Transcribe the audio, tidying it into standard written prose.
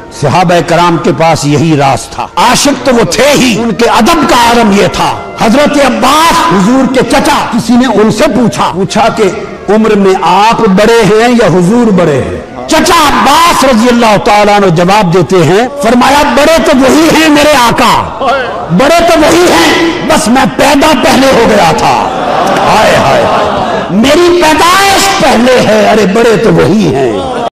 सहाबा कराम के पास यही राज था। आशिक तो वो थे ही, उनके अदब का आलम ये था। हजरत अब्बास हुजूर के चचा, किसी ने उनसे पूछा कि उम्र में आप बड़े हैं या हुजूर बड़े हैं? चचा अब्बास रजी अल्लाह तआला अन्हु जवाब देते हैं, फरमाया बड़े तो वही हैं मेरे आका, बड़े तो वही हैं, बस मैं पैदा पहले हो गया था। हाय हाय, मेरी पैदाइश पहले है, अरे बड़े तो वही हैं।